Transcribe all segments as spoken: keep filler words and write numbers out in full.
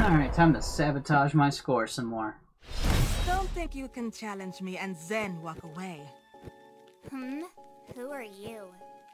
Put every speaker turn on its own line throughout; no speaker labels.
Alright, time to sabotage my score some more.
Don't think you can challenge me and then walk away.
Hmm? Who are you?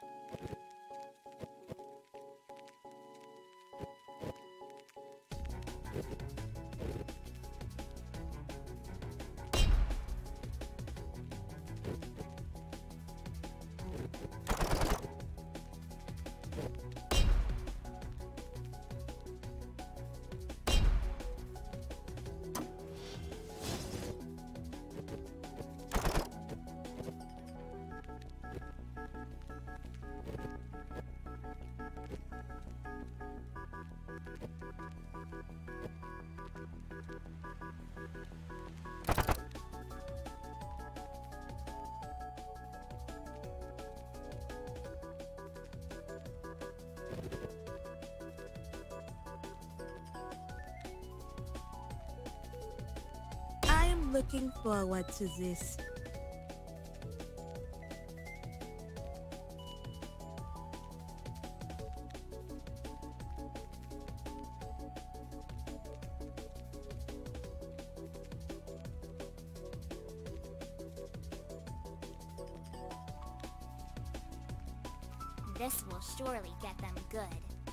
I'm looking forward to this.
This will surely get them good.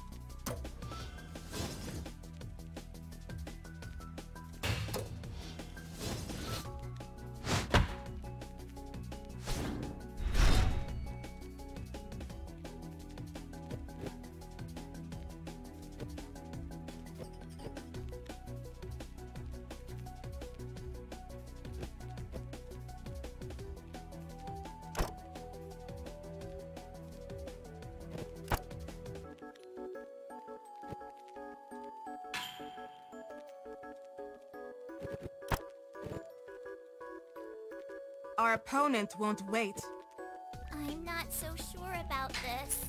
Our opponent won't wait.
I'm not so sure about this.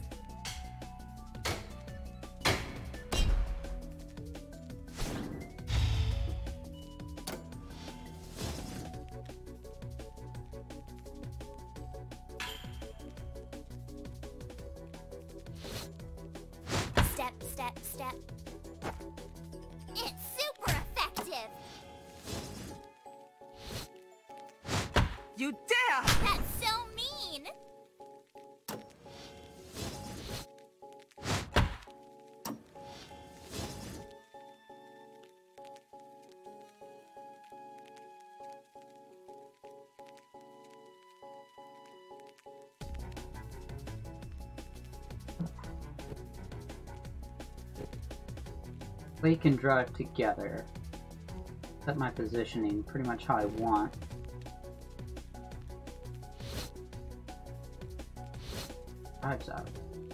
Step, step, step. It's super effective!
You dare!
That's so mean!
We can drive together. Set my positioning pretty much how I want. Drives out.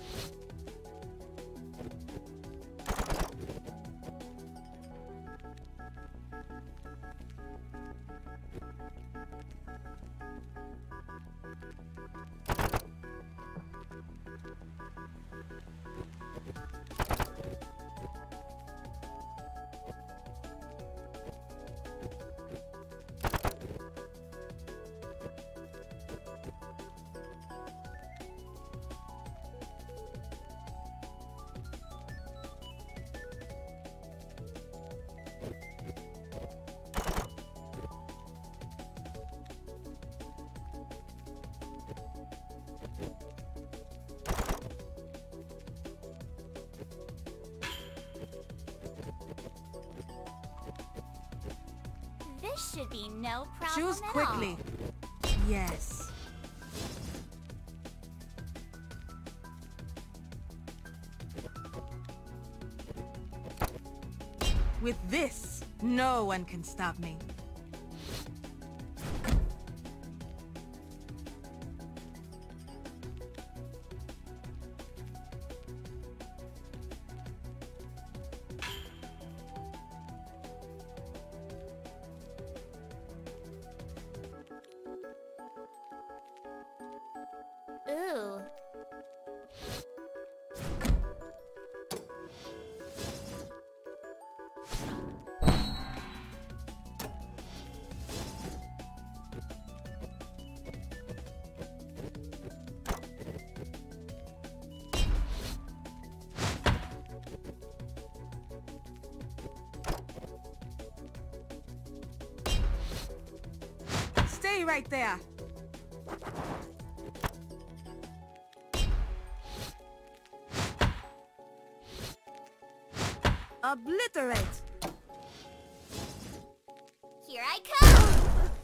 This should be no problem
Choose
at
quickly.
all.
Yes. With this, no one can stop me.
Ooh.
Stay right there. Obliterate.
Here I come!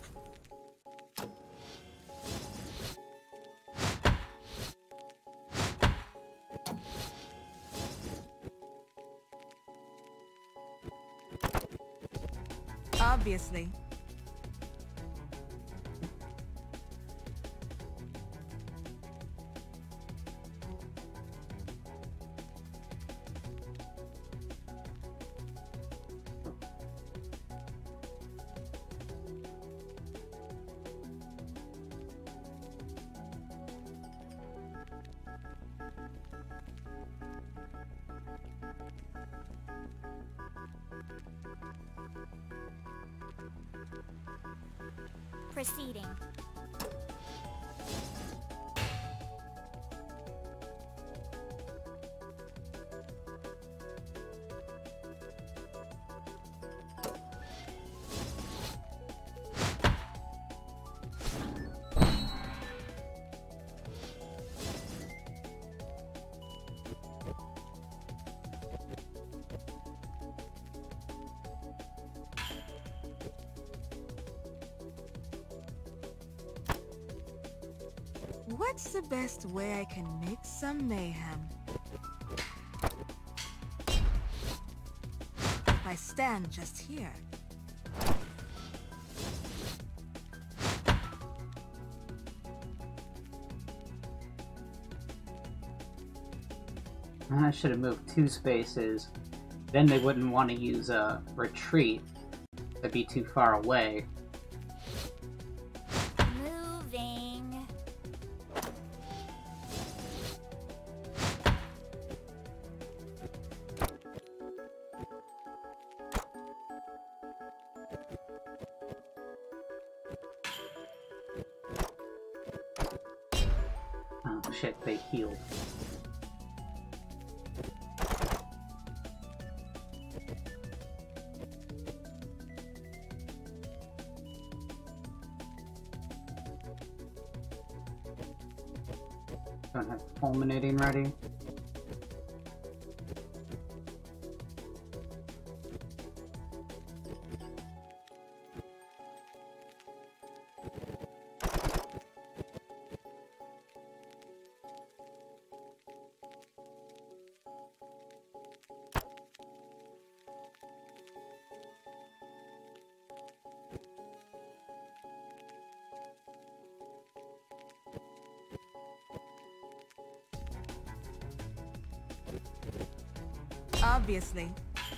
Obviously.
Proceeding.
What's the best way I can make some mayhem? If I stand just here.
I should have moved two spaces. Then they wouldn't want to use a retreat. They'd be too far away.
Moving.
Oh shit, they healed. Don't have fulminating ready.
Obviously.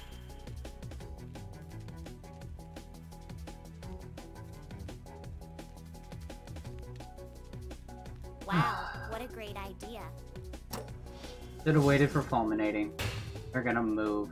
Wow, what a great idea.
Should have waited for fulminating. They're gonna move.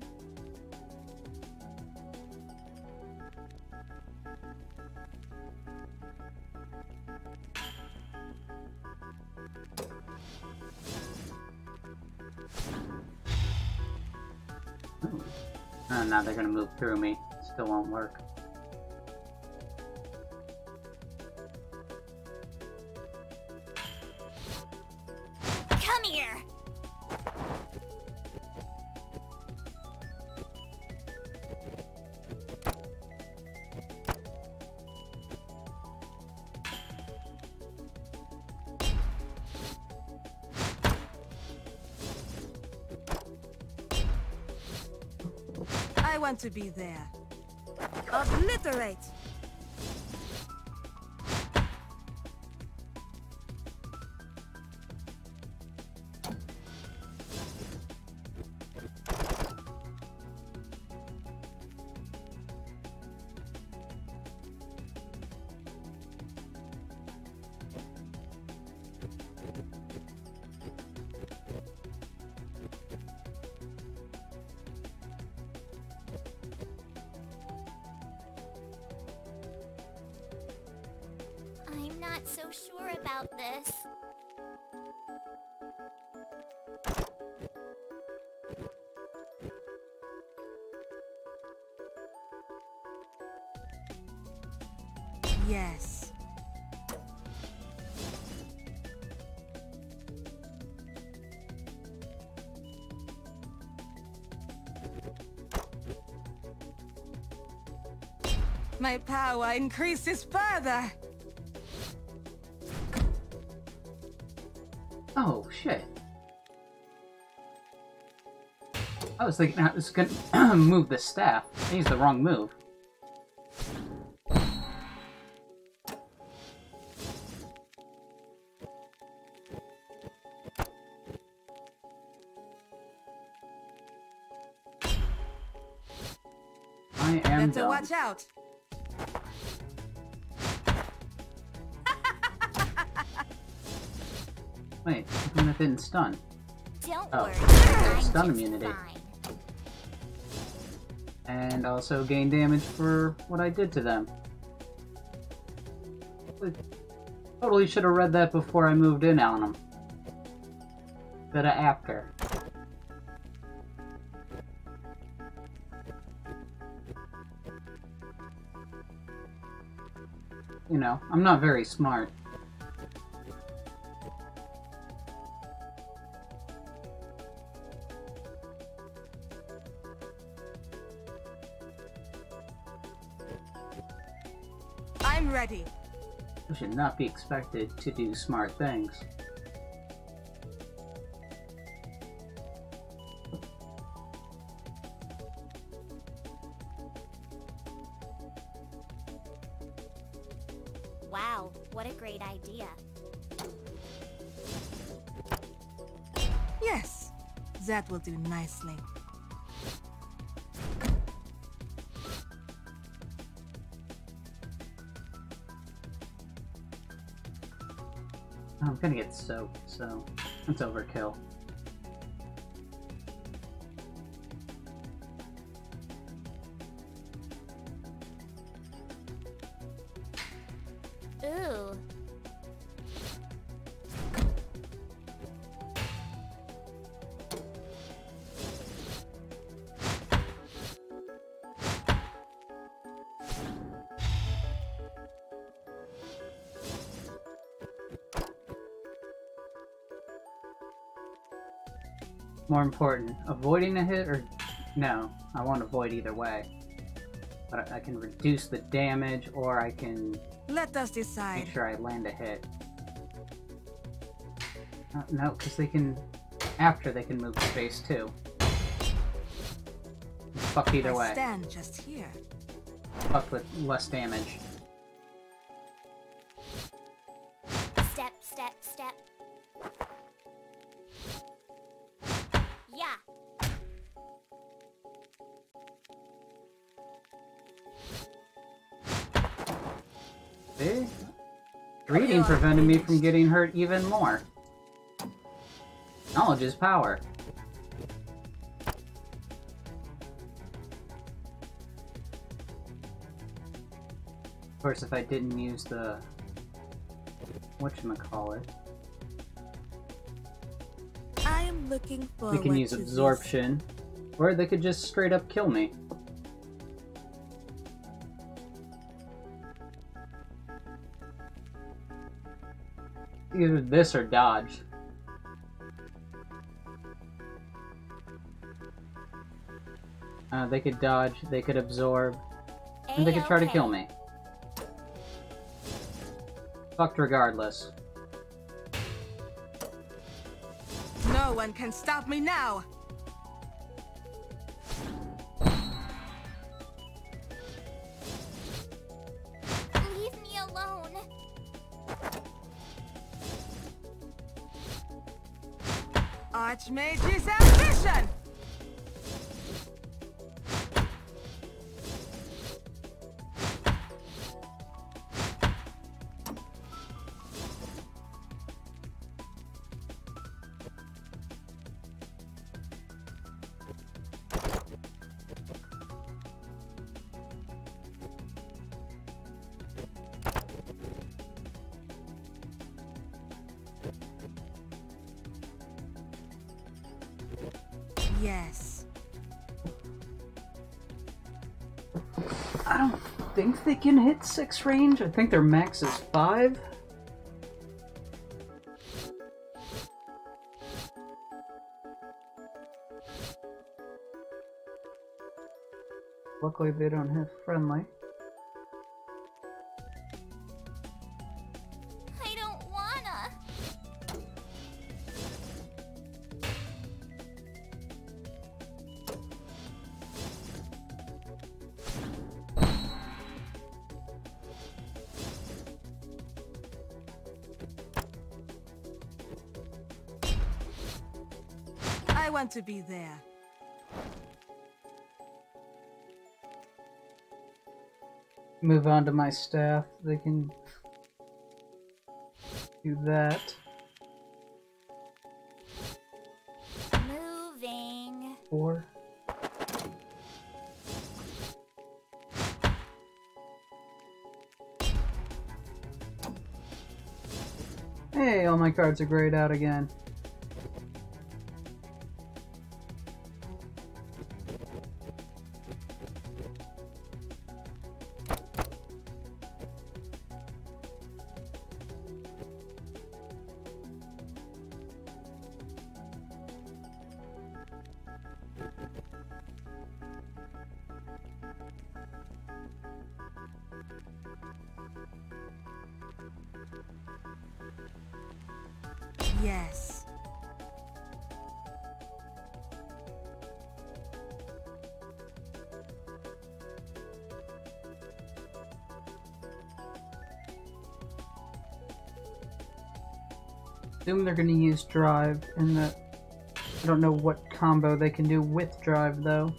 Oh, now they're gonna move through me. Still won't work.
Come here!
I want to be there. Obliterate!
I'm not so sure about this.
Yes. My power increases further.
Oh, shit. I was thinking I was gonna move the staff. I used the wrong move. I am
Better
dumb.
watch out.
Wait, how come that didn't stun?
Don't
Oh,
worry,
there's
I'm
stun
just
immunity.
fine.
And also gain damage for what I did to them. I totally should have read that before I moved in on them. Instead of after. You know, I'm not very smart.
I'm ready.
I should not be expected to do smart things.
Wow, what a great idea.
Yes, that will do nicely.
I'm gonna get soaked, so that's overkill.
Ooh.
More important, avoiding a hit or... No, I won't avoid either way. But I can reduce the damage, or I can
Let us decide.
make sure I land a hit. Uh, no, because they can... After they can move space too. Fuck either
I
way.
stand just here.
Fuck with less damage.
Step, step, step. Yeah.
See? Reading prevented me from getting hurt even more. Knowledge is power. Of course, if I didn't use the... whatchamacallit.
I am looking for.
They can use absorption, or they could just straight up kill me. Either this or dodge. Uh, they could dodge, they could absorb, and they could try to
A-okay.
kill me. Fucked regardless.
No one can stop me now.
Leave me alone.
Archmage's ambition. Yes.
I don't think they can hit six range. I think their max is five. Luckily they don't have friendly.
I want to be there.
Move on to my staff. They can do that.
Moving.
Four. Hey, all my cards are grayed out again.
Yes.
Assume they're going to use drive in the... I don't know what combo they can do with drive though.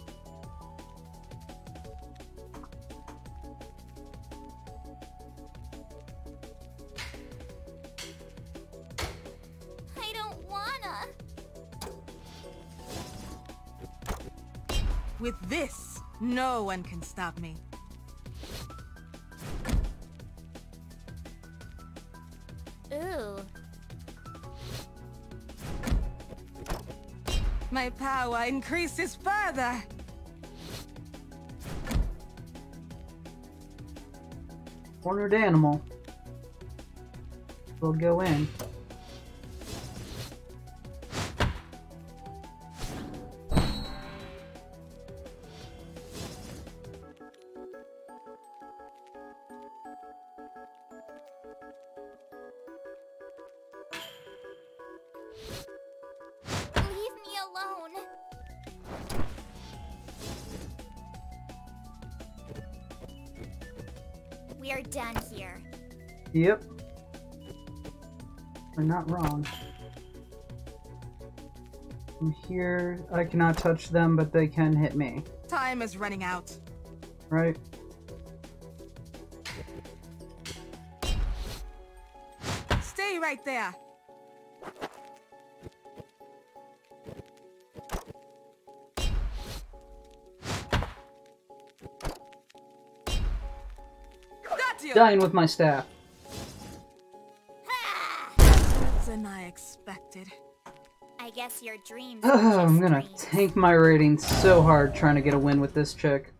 I don't wanna.
With this, no one can stop me.
Ooh.
My power increases further.
Cornered animal. We'll go in.
Leave me alone. We're done here.
Yep. We're not wrong. From here, I cannot touch them, but they can hit me.
Time is running out.
Right?
Stay right there. Got you.
Dying with my staff.
Better than I expected.
I guess your dreams
Oh,
are
I'm
just
gonna
dreams.
tank my rating so hard trying to get a win with this chick.